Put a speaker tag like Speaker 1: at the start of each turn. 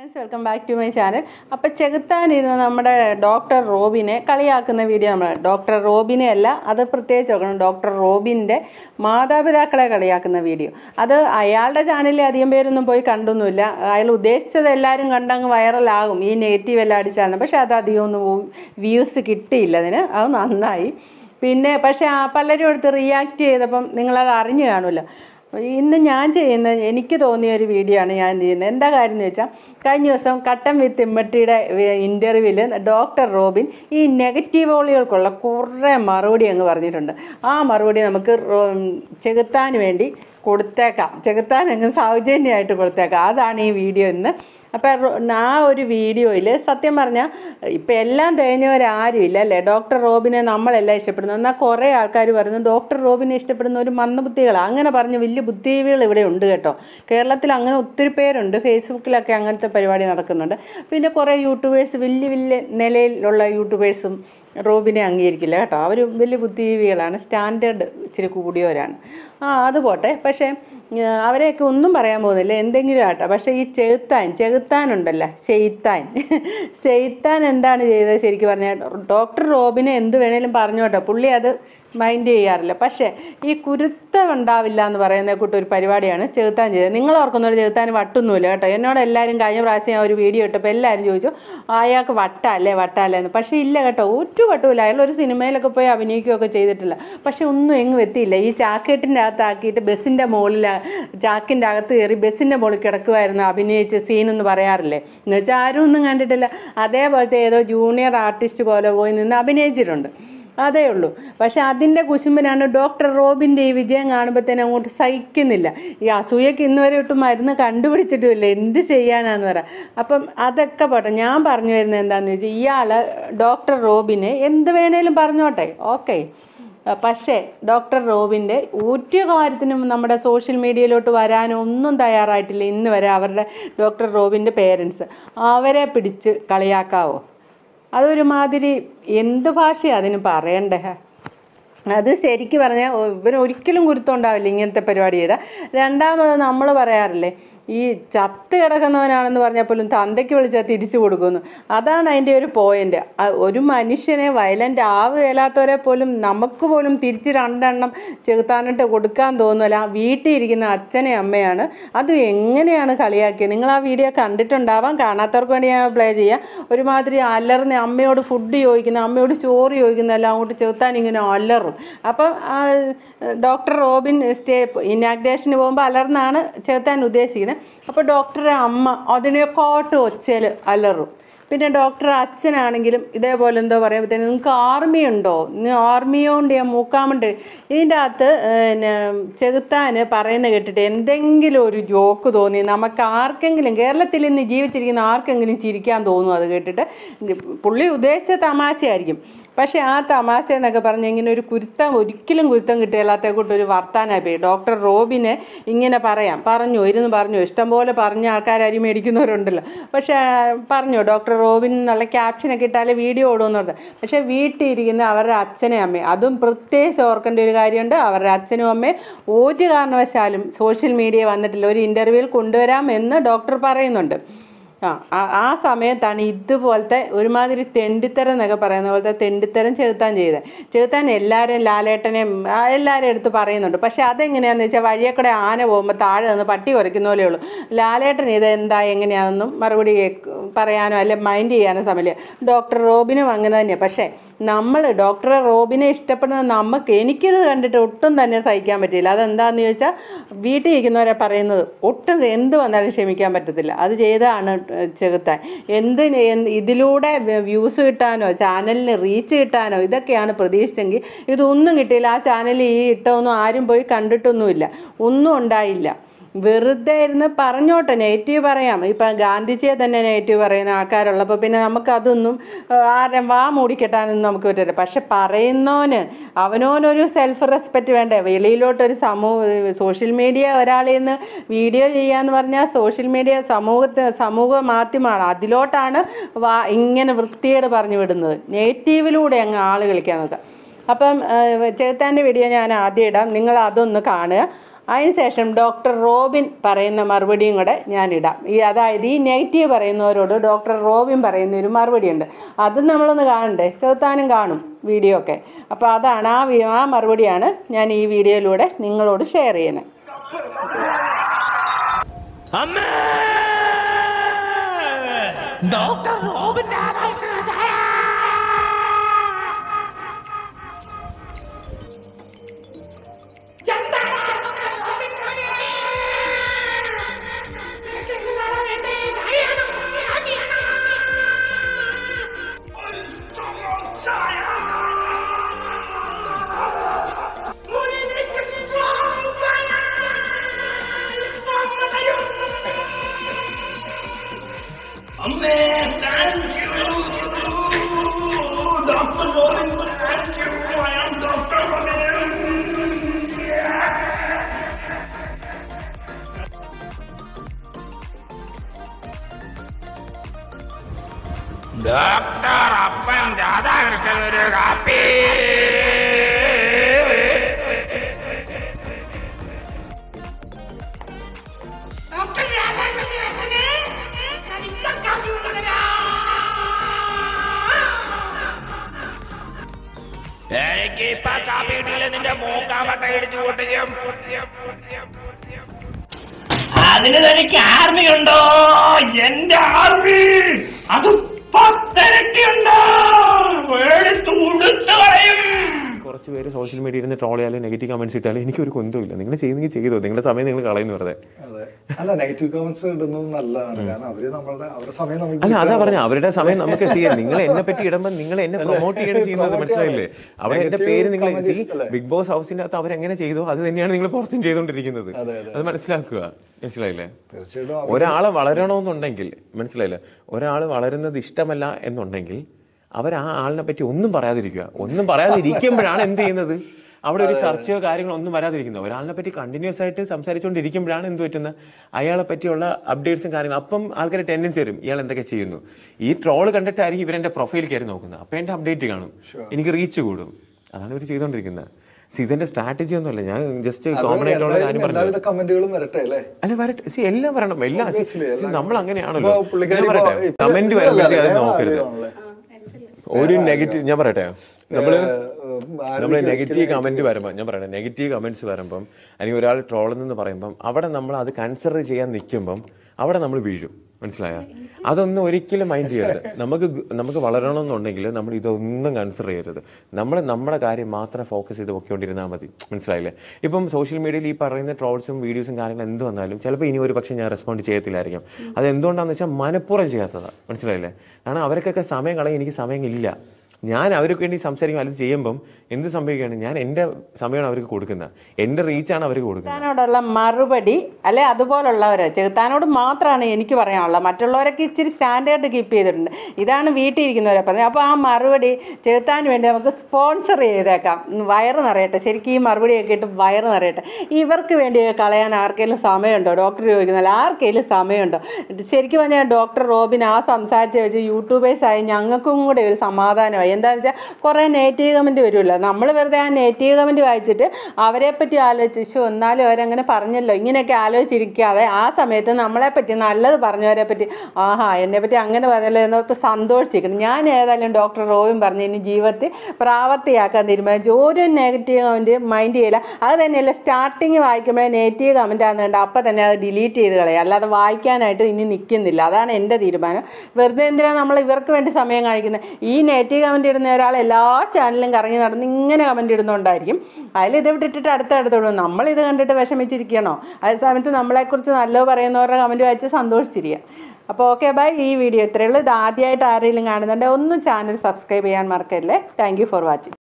Speaker 1: Friends welcome back to my channel. അപ്പോൾ ചെകുത്താനിരുന്ന നമ്മുടെ ഡോക്ടർ റോബിനെ കളിയാക്കുന്ന വീഡിയോ നമ്മൾ ഡോക്ടർ റോബിനെ അല്ല, അത് പ്രത്യേകിച്ച് നോക്കണം, ഡോക്ടർ റോബിൻ്റെ മാതാപിതാക്കളെ കളിയാക്കുന്ന വീഡിയോ. അത് അയാളുടെ ചാനലിൽ അധികം പേരൊന്നും പോയി കണ്ടൊന്നുമില്ല. അയാൾ ഉദ്ദേശിച്ചത് എല്ലാവരും കണ്ടങ്ങ് വൈറലാകും ഈ നെഗറ്റീവ് എല്ലാം അടിച്ചാണ്. പക്ഷെ അത് അധികം ഒന്നും വ്യൂസ് കിട്ടിയില്ല അതിന്. അത് നന്നായി. പിന്നെ പക്ഷേ പലരും എടുത്ത് റിയാക്ട് ചെയ്തപ്പം നിങ്ങളത് അറിഞ്ഞു കാണുമല്ലോ. ഇന്ന് ഞാൻ ചെയ്യുന്ന എനിക്ക് തോന്നിയ ഒരു വീഡിയോ ആണ് ഞാൻ ചെയ്യുന്നത്. എന്താ കാര്യം എന്ന് വെച്ചാൽ, കഴിഞ്ഞ ദിവസം കട്ടൻ വിത്ത് ഇമ്മട്ടിയുടെ ഇൻ്റർവ്യൂവിൽ ഡോക്ടർ റോബിൻ ഈ നെഗറ്റീവുകൾക്കുള്ള കുറേ മറുപടി അങ്ങ് പറഞ്ഞിട്ടുണ്ട്. ആ മറുപടി നമുക്ക് ചെകുത്താന് വേണ്ടി കൊടുത്തേക്കാം, ചെകുത്താൻ അങ്ങ് സൗജന്യമായിട്ട് കൊടുത്തേക്കാം. അതാണ് ഈ വീഡിയോ ഇന്ന്. അപ്പം ആ ഒരു വീഡിയോയിൽ സത്യം പറഞ്ഞാൽ ഇപ്പം എല്ലാം തേഞ്ഞവരാരും ഇല്ല അല്ലേ. ഡോക്ടർ റോബിനെ നമ്മളെല്ലാം ഇഷ്ടപ്പെടുന്നു. എന്നാൽ കുറേ ആൾക്കാർ പറയുന്നു ഡോക്ടർ റോബിനെ ഇഷ്ടപ്പെടുന്ന ഒരു മന്ദബുദ്ധികളാണ്. അങ്ങനെ പറഞ്ഞ് വലിയ ബുദ്ധിജീവികൾ ഇവിടെ ഉണ്ട് കേട്ടോ. കേരളത്തിൽ അങ്ങനെ ഒത്തിരി പേരുണ്ട്. ഫേസ്ബുക്കിലൊക്കെ അങ്ങനത്തെ പരിപാടി നടക്കുന്നുണ്ട്. പിന്നെ കുറേ യൂട്യൂബേഴ്സ്, വലിയ വലിയ നിലയിലുള്ള യൂട്യൂബേഴ്സും റോബിനെ അംഗീകരിക്കില്ല കേട്ടോ. അവർ വലിയ ബുദ്ധിജീവികളാണ്, സ്റ്റാൻഡേർഡ് ഇച്ചിരി കൂടിയവരാണ്. അത് പോട്ടെ. പക്ഷേ അവരെയൊക്കെ ഒന്നും പറയാൻ പോകുന്നില്ല, എന്തെങ്കിലും ആട്ടെ. പക്ഷേ ഈ ചെകുത്താനുണ്ടല്ലോ, സെയ്ത്താൻ എന്താണ് ചെയ്തത് ശരിക്കും പറഞ്ഞാൽ, ഡോക്ടർ റോബിനെ എന്ത് വേണേലും പറഞ്ഞോട്ടെ, പുള്ളി അത് മൈൻഡ് ചെയ്യാറില്ല. പക്ഷേ ഈ കുരുത്തം ഉണ്ടാവില്ല എന്ന് പറയുന്ന കൂട്ട് ഒരു പരിപാടിയാണ് ചെകുത്താൻ ചെയ്തത്. നിങ്ങൾ ഓർക്കുന്നൊരു ചെകുത്താൻ വട്ടൊന്നുമില്ല കേട്ടോ. എന്നോട് എല്ലാവരും കഴിഞ്ഞ പ്രാവശ്യം ഒരു വീഡിയോ ഇട്ടപ്പോൾ എല്ലാവരും ചോദിച്ചു അയാൾക്ക് വട്ടല്ലേ എന്ന്. പക്ഷേ ഇല്ല കേട്ടോ, ഒരു വട്ടുമില്ല. അയാൾ ഒരു സിനിമയിലൊക്കെ പോയി അഭിനയിക്കുകയൊക്കെ ചെയ്തിട്ടില്ല. പക്ഷെ ഒന്നും എങ്ങും എത്തിയില്ല. ഈ ചാക്കേട്ടിൻ്റെ അകത്താക്കിയിട്ട് ബസ്സിൻ്റെ മുകളിൽ, ചാക്കിൻ്റെ അകത്ത് കയറി ബസ്സിൻ്റെ മുകളിൽ കിടക്കുമായിരുന്നു അഭിനയിച്ച് സീനെന്ന് പറയാറില്ലേ. എന്ന് വെച്ചാൽ ആരും ഒന്നും കണ്ടിട്ടില്ല. അതേപോലത്തെ ഏതോ ജൂനിയർ ആർട്ടിസ്റ്റ് പോലെ പോയി നിന്ന് അഭിനയിച്ചിട്ടുണ്ട്, അതേ ഉള്ളൂ. പക്ഷെ അതിൻ്റെ കുശുമ്പിനാണ് ഡോക്ടർ റോബിൻ്റെ ഈ വിജയം കാണുമ്പോഴത്തേനും അങ്ങോട്ട് സഹിക്കുന്നില്ല. ഈ അസൂയക്ക് ഇന്ന് വരെ ഒട്ടും മരുന്ന് കണ്ടുപിടിച്ചിട്ടുമില്ല, എന്ത് ചെയ്യാനാന്ന് പറയാം. അപ്പം അതൊക്കെ പോട്ടെ. ഞാൻ പറഞ്ഞു വരുന്നത് എന്താണെന്ന് വെച്ചാൽ, ഇയാൾ ഡോക്ടർ റോബിനെ എന്ത് വേണേലും പറഞ്ഞോട്ടെ, ഓക്കെ. പക്ഷേ ഡോക്ടർ റോബിൻ്റെ ഒരു കാര്യത്തിനും നമ്മുടെ സോഷ്യൽ മീഡിയയിലോട്ട് വരാനോ ഒന്നും തയ്യാറായിട്ടില്ല ഇന്ന് വരെ. അവരുടെ ഡോക്ടർ റോബിൻ്റെ പേരൻസ് അവരെ പിടിച്ച് കളിയാക്കാവോ? അതൊരുമാതിരി എന്ത് ഭാഷയാണ് അതിന് പറയണ്ടേ? അത് ശരിക്കും പറഞ്ഞാൽ ഇവന് ഒരിക്കലും ഗുരുത്വം ഉണ്ടാവില്ല ഇങ്ങനത്തെ പരിപാടി ചെയ്താൽ. രണ്ടാമത് നമ്മൾ പറയാറില്ലേ, ഈ ചത്ത് കിടക്കുന്നവനാണെന്ന് പറഞ്ഞാൽ പോലും തന്തയ്ക്ക് വിളിച്ചാൽ തിരിച്ചു കൊടുക്കുന്നു. അതാണ് അതിൻ്റെ ഒരു പോയിന്റ്. ഒരു മനുഷ്യനെ വയലൻ്റ് ആവുകയില്ലാത്തവരെ പോലും നമുക്ക് പോലും തിരിച്ച് രണ്ടെണ്ണം ചെകുത്താനിട്ട് കൊടുക്കാൻ തോന്നുമല്ല. ആ വീട്ടിൽ ഇരിക്കുന്ന അച്ഛനെ അമ്മയാണ് അത് എങ്ങനെയാണ് കളിയാക്കിയത്. നിങ്ങൾ ആ വീഡിയോ കണ്ടിട്ടുണ്ടാവാം. കാണാത്തവർക്ക് വേണ്ടി ഞാൻ പ്ലേ ചെയ്യാം. ഒരുമാതിരി അലർന്ന് അമ്മയോട് ഫുഡ് ചോദിക്കുന്ന, അമ്മയോട് ചോറ് ചോദിക്കുന്നതെല്ലാം അങ്ങോട്ട് ചെകുത്താൻ ഇങ്ങനെ അലറും. അപ്പം ഡോക്ടർ റോബിൻ ഇനാഗ്രേഷന് പോകുമ്പോൾ അലർന്നാണ് ചെകുത്താൻ ഉദ്ദേശിക്കുന്നത്. അപ്പോൾ ഡോക്ടറെ അമ്മ അതിനെക്കാട്ട് ഒച്ചയിൽ അലറും. പിന്നെ ഡോക്ടർ അച്ഛനാണെങ്കിലും ഇതേപോലെ എന്തോ പറയുമ്പോഴത്തേനും നിങ്ങൾക്ക് ആർമിയുണ്ടോ, ആർമിയോണ്ട് ഞാൻ മൂക്കാമുണ്ട്. ഇതിൻ്റെ അകത്ത് ചെകുത്താന് പറയുന്ന കേട്ടിട്ട് എന്തെങ്കിലും ഒരു ജോക്ക് തോന്നി നമുക്ക് ആർക്കെങ്കിലും, കേരളത്തിൽ ഇന്ന് ജീവിച്ചിരിക്കുന്ന ആർക്കെങ്കിലും ചിരിക്കാൻ തോന്നും അത് കേട്ടിട്ട്. പുള്ളി ഉദ്ദേശിച്ച തമാശയായിരിക്കും. പക്ഷേ ആ തമാശ എന്നൊക്കെ പറഞ്ഞ് ഇങ്ങനെ ഒരു ഒരിക്കലും കുരുത്തം കിട്ടിയാലാത്ത കൂട്ടൊരു വർത്താനായി പോയി. ഡോക്ടർ റോബിനെ ഇങ്ങനെ പറഞ്ഞു ഇഷ്ടംപോലെ പറഞ്ഞ ആൾക്കാരും മേടിക്കുന്നവരുണ്ടല്ലോ. പക്ഷേ പറഞ്ഞു ഡോക്ടർ റോബിൻ എന്നുള്ള ക്യാപ്ഷനൊക്കെ ഇട്ടാലേ വീഡിയോ ഓടുമെന്ന് പറഞ്ഞത്. പക്ഷേ വീട്ടിൽ ഇരിക്കുന്ന അവരുടെ അച്ഛനെയും അമ്മയും, അതും പ്രത്യേകിച്ച് ഓർക്കേണ്ട ഒരു കാര്യമുണ്ട്, അവരുടെ അച്ഛനും അമ്മയും ഒരു കാരണവശാലും സോഷ്യൽ മീഡിയ വന്നിട്ടില്ല. ഒരു ഇൻ്റർവ്യൂവിൽ കൊണ്ടുവരാമെന്ന് ഡോക്ടർ പറയുന്നുണ്ട്. ആ സമയത്താണ് ഇതുപോലത്തെ ഒരുമാതിരി തെണ്ടിത്തരം എന്നൊക്കെ പറയുന്ന പോലത്തെ തെണ്ടിത്തരം ചെകുത്താൻ ചെയ്തത്. ചെകുത്താൻ എല്ലാവരും, ലാലേട്ടനെയും എല്ലാവരും എടുത്ത് പറയുന്നുണ്ട്. പക്ഷെ അതെങ്ങനെയാണെന്ന് വെച്ചാൽ, വഴിയെക്കൂടെ ആന പോകുമ്പോൾ താഴെ നിന്ന് പട്ടി കുറയ്ക്കുന്ന പോലെ ഉള്ളൂ. ലാലേട്ടൻ ഇത് എന്താ എങ്ങനെയാണെന്നും മറുപടി പറയാനോ അല്ലെ മൈൻഡ് ചെയ്യാനോ സമയമില്ല. ഡോക്ടർ റോബിനും അങ്ങനെ തന്നെയാണ്. പക്ഷേ നമ്മൾ ഡോക്ടർ റോബിനെ ഇഷ്ടപ്പെടുന്ന എനിക്കിത് കണ്ടിട്ട് ഒട്ടും തന്നെ സഹിക്കാൻ പറ്റില്ല. അതെന്താണെന്ന് ചോദിച്ചാൽ, വീട്ടിൽ ഇരിക്കുന്നവരെ പറയുന്നത് ഒട്ടും എന്ത് വന്നാലും ക്ഷമിക്കാൻ പറ്റത്തില്ല. അത് ചെയ്തതാണ് ചെകുത്താൻ. ഇതിലൂടെ വ്യൂസ് കിട്ടാനോ ചാനലിന് റീച്ച് കിട്ടാനോ ഇതൊക്കെയാണ് പ്രതീക്ഷിച്ചെങ്കിൽ ഇതൊന്നും കിട്ടിയില്ല. ആ ചാനൽ ഈ ഇട്ടൊന്നും ആരും പോയി കണ്ടിട്ടൊന്നുമില്ല, ഒന്നും ഉണ്ടായില്ല. വെറുതെ ഇരുന്ന് പറഞ്ഞോട്ടെ, നെഗറ്റീവ് പറയാം. ഇപ്പം ഗാന്ധിജിയെ തന്നെ നെഗറ്റീവ് പറയുന്ന ആൾക്കാരുള്ളപ്പോൾ പിന്നെ നമുക്കതൊന്നും ആരും വാ മൂടിക്കെട്ടാനൊന്നും നമുക്ക് പറ്റില്ല. പക്ഷെ പറയുന്നവന് അവനോനൊരു സെൽഫ് റെസ്പെക്റ്റ് വേണ്ടേ? വെളിയിലോട്ടൊരു സോഷ്യൽ മീഡിയ ഒരാളിൽ നിന്ന് വീഡിയോ ചെയ്യാന്ന് പറഞ്ഞാൽ സോഷ്യൽ മീഡിയ സമൂഹ മാധ്യമമാണ്. അതിലോട്ടാണ് ഇങ്ങനെ വൃത്തികേട് പറഞ്ഞു വിടുന്നത്. നെഗറ്റീവിലൂടെ അങ്ങ് ആൾ കളിക്കാൻ നോക്കുക. അപ്പം ചെകുത്താൻ്റെ വീഡിയോ ഞാൻ ആദ്യം ഇടാം, നിങ്ങൾ അതൊന്ന് കാണുക. അതിനുശേഷം ഡോക്ടർ റോബിൻ പറയുന്ന മറുപടിയും കൂടെ ഞാനിടാം. അതായത് ഈ നെഗറ്റീവ് പറയുന്നവരോട് ഡോക്ടർ റോബിൻ പറയുന്ന ഒരു മറുപടിയുണ്ട്. അതും നമ്മളൊന്ന് കാണണ്ടേ, ചെറുത്താനും കാണും വീഡിയോ ഒക്കെ. അപ്പോൾ അതാണ് ആ മറുപടിയാണ് ഞാൻ ഈ വീഡിയോയിലൂടെ നിങ്ങളോട് ഷെയർ ചെയ്യുന്നത്.
Speaker 2: Doctor Robin thank you, Dr. Robin. Thank you. I am Dr. Robin. Doctor Appan Radhakrishnan ഒരു കാപ്പി. എനിക്ക് ഇപ്പൊ കാപ്പി കിട്ടിയില്ല, നിന്റെ മൂക്കാവട്ട ഇടിച്ചു പൊട്ടിക്കും. അതിന് തനിക്ക് ആർമിയുണ്ടോ? എന്റെ ആർമി അത് 10 ഇരട്ടിയുണ്ടോ? എടുത്ത് ഉടുത്തു കളയും.
Speaker 3: കുറച്ച് പേര് സോഷ്യൽ മീഡിയയിൽ നിന്ന് ട്രോൾ ചെയ്യാലും നെഗറ്റീവ് കമന്റ്സ് ഇട്ടാലും എനിക്കൊരു കൊന്തമില്ല. നിങ്ങൾ ചെയ്യുന്നെങ്കിൽ ചെയ്തോ, നിങ്ങളുടെ സമയം നിങ്ങൾ കളയുന്നു വെറുതെ.
Speaker 4: അല്ല, നെഗറ്റീവ് കമന്റ്സ് ഇടുന്നത് നല്ലതാണ്. കാരണം അവരുടെ സമയം
Speaker 3: അല്ല, അതാ പറഞ്ഞ അവരുടെ സമയം നമുക്ക് ചെയ്യാം. നിങ്ങൾ എന്നെ പറ്റി ഇടുമ്പോൾ നിങ്ങൾ എന്നെ പ്രൊമോട്ട് ചെയ്യണം ചെയ്യുന്നത്, മനസ്സിലായില്ലേ? അവിടെ എന്റെ പേര് നിങ്ങൾ ബിഗ് ബോസ് ഹൗസിന്റെ അകത്ത് അവരെങ്ങനെ ചെയ്തോ അത് തന്നെയാണ് നിങ്ങൾ പുറത്തും ചെയ്തുകൊണ്ടിരിക്കുന്നത്. അത് മനസ്സിലാക്കുക, മനസ്സിലായില്ലേ? ഒരാളെ വളരണമെന്നുണ്ടെങ്കിൽ, മനസ്സിലായില്ലേ, ഒരാൾ വളരുന്നത് ഇഷ്ടമല്ല എന്നുണ്ടെങ്കിൽ അവർ ആ ആളിനെ പറ്റി ഒന്നും പറയാതിരിക്കുക. ഒന്നും പറയാതിരിക്കുമ്പോഴാണ് എന്ത് ചെയ്യുന്നത്, അവിടെ ഒരു ചർച്ചയോ കാര്യങ്ങളോ ഒന്നും വരാതിരിക്കുന്നത്. ഒരാളിനെ പറ്റി കണ്ടിന്യൂസ് ആയിട്ട് സംസാരിച്ചുകൊണ്ടിരിക്കുമ്പോഴാണ് എന്ത് പറ്റുന്നത്, അയാളെ പറ്റിയുള്ള അപ്ഡേറ്റ്സും കാര്യങ്ങളും. അപ്പം ആൾക്കാർ ടെൻഡൻസി വരും, ഇയാൾ എന്തൊക്കെ ചെയ്യുന്നു. ഈ ട്രോള് കണ്ടിട്ടായിരിക്കും ഇവരെന്റെ പ്രൊഫൈൽ കയറി നോക്കുന്നത്. അപ്പം എന്റെ അപ്ഡേറ്റ് കാണും, എനിക്ക് റീച്ച് കൂടും. അതാണ് ഇവർ ചെയ്തുകൊണ്ടിരിക്കുന്നത്. ഇതിന്റെ സ്ട്രാറ്റജി ഒന്നുമല്ല, ഞാൻ ജസ്റ്റ് കോമൺ ആയിട്ടുള്ള കാര്യം പറഞ്ഞു. അല്ല, വരട്ടെ, എല്ലാം വരണം, എല്ലാം നമ്മൾ അങ്ങനെയാണല്ലോ. കമന്റ് വരുമ്പോഴത്തേ അത് നോക്കരുത്. ഒരു നെഗറ്റീവ് ഞാൻ പറയട്ടെ, നമ്മള് നെഗറ്റീവ് കമന്റ് വരുമ്പോൾ, ഞാൻ പറയട്ടെ, നെഗറ്റീവ് കമന്റ്സ് വരുമ്പം അല്ലെങ്കിൽ ഒരാൾ ട്രോളെന്ന് പറയുമ്പം അവിടെ നമ്മൾ അത് കൺസിഡർ ചെയ്യാൻ നിൽക്കുമ്പം അവിടെ നമ്മൾ വീഴും, മനസ്സിലായ? അതൊന്നും ഒരിക്കലും മൈൻഡ് ചെയ്യരുത്. നമുക്ക് വളരണമെന്നുണ്ടെങ്കിൽ നമ്മൾ ഇതൊന്നും കൺസിഡർ ചെയ്യരുത്. നമ്മുടെ കാര്യം മാത്രം ഫോക്കസ് ചെയ്ത് പൊക്കിക്കൊണ്ടിരുന്നാൽ മതി, മനസ്സിലായില്ലേ? ഇപ്പം സോഷ്യൽ മീഡിയയിൽ ഈ പറയുന്ന ട്രോൾസും വീഡിയോസും കാര്യങ്ങളും എന്ത് വന്നാലും ചിലപ്പോൾ ഇനി ഒരു പക്ഷേ ഞാൻ റെസ്പോണ്ട് ചെയ്യത്തില്ലായിരിക്കും. അത് എന്തുകൊണ്ടാണെന്ന് വെച്ചാൽ മനഃപൂർവ്വം ചെയ്യാത്തതാണ്, മനസ്സിലായില്ലേ? കാരണം അവർക്കൊക്കെ സമയം കളയാൻ എനിക്ക് സമയമില്ല. ഞാൻ അവർക്ക് വേണ്ടി സംസാരിക്കും. അത് ചെയ്യുമ്പം എന്ത് സംഭവിക്കുകയാണ്, ഞാൻ എൻ്റെ സമയമാണ് അവർക്ക് കൊടുക്കുന്നത്, എൻ്റെ റീച്ചാണ് അവർക്ക് കൊടുക്കുന്നത്.
Speaker 1: ചെകുത്താനോടുള്ള മറുപടി അല്ലെ അതുപോലുള്ളവര് ചെകുത്താനോട് മാത്രമാണ് എനിക്ക് പറയാനുള്ളത്. മറ്റുള്ളവരൊക്കെ ഇച്ചിരി സ്റ്റാൻഡേർഡ് കീപ്പ് ചെയ്തിട്ടുണ്ട്. ഇതാണ് വീട്ടിലിരിക്കുന്നവരെ പറഞ്ഞത്. അപ്പോൾ ആ മറുപടി ചെകുത്താന് വേണ്ടി നമുക്ക് സ്പോൺസർ ചെയ്തേക്കാം. വയറ് നിറയട്ടെ, ശരിക്കും ഈ മറുപടിയൊക്കെ ഇട്ട് വയറ് നിറയട്ടെ. ഇവർക്ക് വേണ്ടി കളയാൻ ആർക്കെങ്കിലും സമയമുണ്ടോ? ഡോക്ടർ ചോദിക്കുന്നില്ല, ആർക്കെങ്കിലും സമയമുണ്ടോ? ശരിക്കും പറഞ്ഞാൽ ഡോക്ടർ റോബിൻ ആ സംസാരിച്ച് വെച്ച് യൂട്യൂബേഴ്സായി ഞങ്ങൾക്കും കൂടെ ഒരു സമാധാനമായി. എന്താണെന്ന് വെച്ചാൽ കുറേ നെഗറ്റീവ് കമൻറ്റ് വരുമല്ലോ. നമ്മൾ വെറുതെ ആ നെഗറ്റീവ് കമൻറ്റ് വായിച്ചിട്ട് അവരെ പറ്റി ആലോചിച്ചു, എന്നാലും അവരങ്ങനെ പറഞ്ഞല്ലോ ഇങ്ങനെയൊക്കെ ആലോചിച്ചിരിക്കാതെ ആ സമയത്ത് നമ്മളെപ്പറ്റി നല്ലത് പറഞ്ഞവരെ പറ്റി ആഹാ എന്നെ പറ്റി അങ്ങനെ പറഞ്ഞല്ലോ എന്നോർത്ത് സന്തോഷിച്ചിരിക്കണം. ഞാൻ ഏതായാലും ഡോക്ടർ റോബിൻ പറഞ്ഞു ഇനി ജീവിതത്തിൽ പ്രാവർത്തിയാക്കാൻ തീരുമാനിച്ചു. ഒരു നെഗറ്റീവ് കമൻറ്റ് മൈൻഡ് ചെയ്യില്ല. അത് തന്നെയല്ല, സ്റ്റാർട്ടിങ് വായിക്കുമ്പോഴേ നെഗറ്റീവ് കമൻറ്റ് ആണെന്നുണ്ട് അപ്പം തന്നെ അത് ഡിലീറ്റ് ചെയ്ത് കളയും. അല്ലാതെ വായിക്കാനായിട്ട് ഇനി നിൽക്കുന്നില്ല. അതാണ് എൻ്റെ തീരുമാനം. വെറുതെ എന്തിനാണ് നമ്മൾ ഇവർക്ക് വേണ്ടി സമയം കാണിക്കുന്നത്? ഈ നെഗറ്റീവ് കമൻറ്റ് ഇടുന്ന ഒരാൾ എല്ലാ ചാനലിലും കറങ്ങി നടന്ന് ഇങ്ങനെ കമൻറ്റ് ഇടുന്നുണ്ടായിരിക്കും. അതിൽ ഇത് വിട്ടിട്ട് അടുത്തടുത്തോടും നമ്മളിത് കണ്ടിട്ട് വിഷമിച്ചിരിക്കണോ? അതേ സമയത്ത് നമ്മളെക്കുറിച്ച് നല്ലത് പറയുന്നവരുടെ കമൻറ്റ് വായിച്ച് സന്തോഷിച്ചിരിക്കുക. അപ്പോൾ ഓക്കെ ബൈ. ഈ വീഡിയോ ഇത്രയേ ഉള്ളൂ. ഇത് ആദ്യമായിട്ട് ആരെങ്കിലും കാണുന്നുണ്ടെങ്കിൽ ഒന്ന് ചാനൽ സബ്സ്ക്രൈബ് ചെയ്യാൻ മറക്കല്ലേ. Thank you for watching.